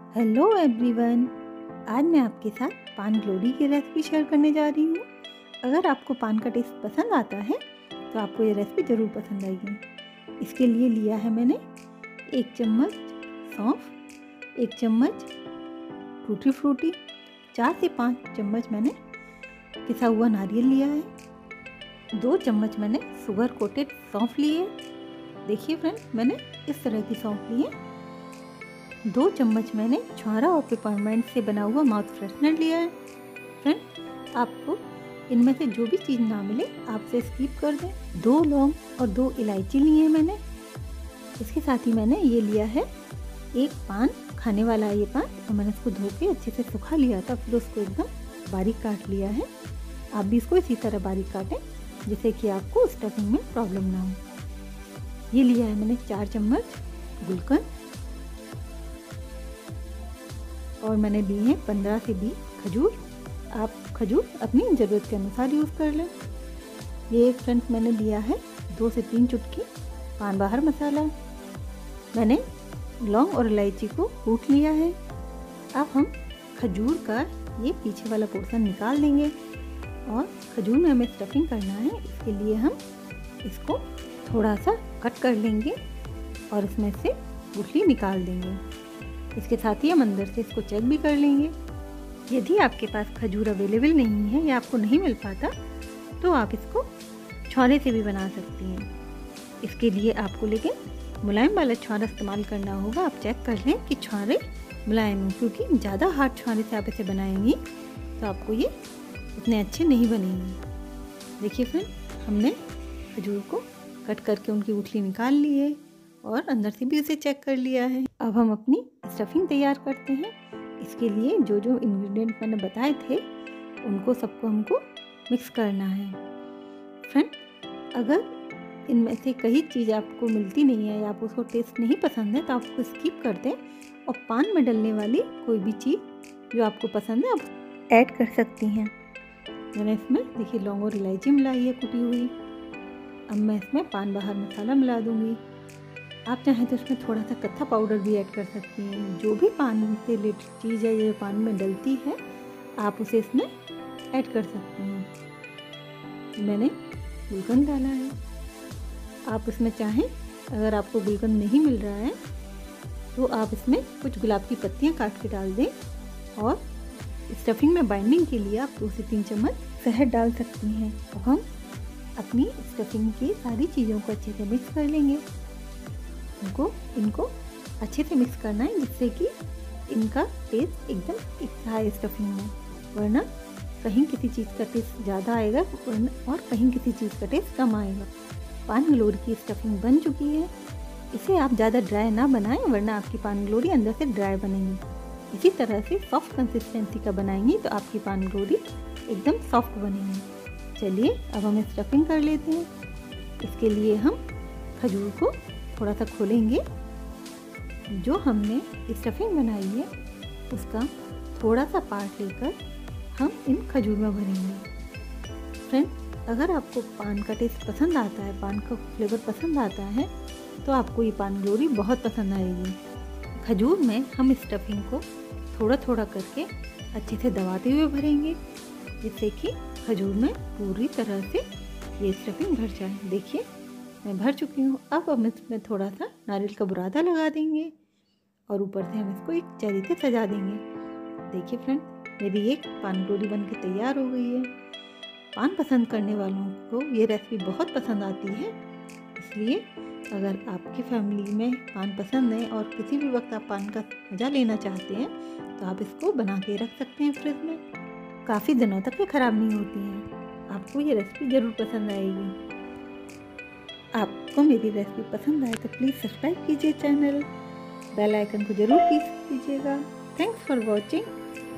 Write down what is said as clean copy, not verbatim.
Hello everyone. आज मैं आपके साथ पान ग्लोरी की रेसिपी शेयर करने जा रही हूँ। अगर आपको पान का टेस्ट पसंद आता है तो आपको ये रेसिपी ज़रूर पसंद आएगी। इसके लिए लिया है मैंने 1 चम्मच सौंफ, 1 चम्मच टूटी फ्रूटी, 4 से 5 चम्मच मैंने पिसा हुआ नारियल लिया है, 2 चम्मच मैंने शुगर कोटेड सौंफ लिए। देखिए फ्रेंड, मैंने इस तरह की सौंफ ली है। 2 चम्मच मैंने छुहारा और पेपरमेंट से बना हुआ माउथ फ्रेशनर लिया है। फ्रेंड, आपको इनमें से जो भी चीज़ ना मिले आप इसे स्किप कर दें। 2 लौंग और 2 इलायची लिए हैं मैंने। इसके साथ ही मैंने ये लिया है एक पान, खाने वाला है ये पान, और मैंने इसको धो के अच्छे से सुखा लिया था, फिर उसको एकदम बारीक काट लिया है। आप भी इसको इसी तरह बारीक काटें जिससे कि आपको स्टफिंग में प्रॉब्लम ना हो। ये लिया है मैंने 4 चम्मच गुलकंद, और मैंने लिए हैं 15 से 20 खजूर। आप खजूर अपनी ज़रूरत के अनुसार यूज़ कर लें। ये फ्रेंड्स मैंने लिया है 2 से 3 चुटकी पान बाहर मसाला। मैंने लौंग और इलायची को कूट लिया है। अब हम खजूर का ये पीछे वाला पोर्शन निकाल देंगे, और खजूर में हमें स्टफिंग करना है। इसके लिए हम इसको थोड़ा सा कट कर लेंगे और इसमें से गुठली निकाल देंगे। इसके साथ ही हम अंदर से इसको चेक भी कर लेंगे। यदि आपके पास खजूर अवेलेबल नहीं है या आपको नहीं मिल पाता तो आप इसको छुहारे से भी बना सकती हैं। इसके लिए आपको लेकिन मुलायम वाला छुहारा इस्तेमाल करना होगा। आप चेक कर लें कि छुहारे मुलायम हो, क्योंकि ज़्यादा हार्ड छुहारे से आप इसे बनाएंगी तो आपको ये इतने अच्छे नहीं बनेंगे। देखिए फ्रेंड, हमने खजूर को कट करके उनकी गुठली निकाल ली है और अंदर से भी उसे चेक कर लिया है। अब हम अपनी स्टफिंग तैयार करते हैं। इसके लिए जो जो इंग्रेडिएंट मैंने बताए थे उनको सबको हमको मिक्स करना है। फ्रेंड, अगर इनमें से कई चीज़ आपको मिलती नहीं है या आपको उसको टेस्ट नहीं पसंद है तो आप उसको स्किप कर दें, और पान में डलने वाली कोई भी चीज़ जो आपको पसंद है आप ऐड कर सकती हैं। मैंने इसमें देखिए लौंग और इलायची मिलाई है कुटी हुई। अब मैं इसमें पान बाहर मसाला मिला दूँगी। आप चाहें तो इसमें थोड़ा सा कत्था पाउडर भी ऐड कर सकती हैं। जो भी पान से रिलेटेड चीज़ है जो पान में डलती है आप उसे इसमें ऐड कर सकती हैं। मैंने गुलकंद डाला है। आप इसमें चाहें, अगर आपको गुलकंद नहीं मिल रहा है तो आप इसमें कुछ गुलाब की पत्तियां काट के डाल दें, और स्टफिंग में बाइंडिंग के लिए आप 2 से 3 चम्मच शहद डाल सकती हैं। अब हम अपनी स्टफिंग की सारी चीज़ों को अच्छे से मिक्स कर लेंगे। इनको अच्छे से मिक्स करना है जिससे कि इनका टेस्ट एकदम एक है स्टफिंग में, वरना कहीं किसी चीज़ का टेस्ट ज़्यादा आएगा और कहीं किसी चीज़ का टेस्ट कम आएगा। पान ग्लोरी की स्टफिंग बन चुकी है। इसे आप ज़्यादा ड्राई ना बनाएं, वरना आपकी पान ग्लोरी अंदर से ड्राई बनेंगी। इसी तरह से सॉफ्ट कंसिस्टेंसी का बनाएंगी तो आपकी पान ग्लोरी एकदम सॉफ्ट बनेंगी। चलिए अब हम स्टफिंग कर लेते हैं। इसके लिए हम खजूर को थोड़ा सा खोलेंगे। जो हमने स्टफिंग बनाई है उसका थोड़ा सा पार्ट लेकर हम इन खजूर में भरेंगे। फ्रेंड, अगर आपको पान का टेस्ट पसंद आता है, पान का फ्लेवर पसंद आता है तो आपको ये पान ग्लोरी बहुत पसंद आएगी। खजूर में हम स्टफिंग को थोड़ा थोड़ा करके अच्छे से दबाते हुए भरेंगे जिससे कि खजूर में पूरी तरह से ये स्टफिंग भर जाए। देखिए मैं भर चुकी हूँ। अब हम इसमें थोड़ा सा नारियल का बुरादा लगा देंगे और ऊपर से हम इसको एक चेरी से सजा देंगे। देखिए फ्रेंड, मेरी एक पान ग्लोरी बन के तैयार हो गई है। पान पसंद करने वालों को ये रेसिपी बहुत पसंद आती है, इसलिए अगर आपकी फैमिली में पान पसंद है और किसी भी वक्त आप पान का मज़ा लेना चाहते हैं तो आप इसको बना के रख सकते हैं फ्रिज में। काफ़ी दिनों तक ये ख़राब नहीं होती हैं। आपको ये रेसिपी ज़रूर पसंद आएगी। आपको मेरी रेसिपी पसंद आए तो प्लीज़ सब्सक्राइब कीजिए चैनल, बेल आइकन को ज़रूर प्रेस कीजिएगा। Thanks for watching.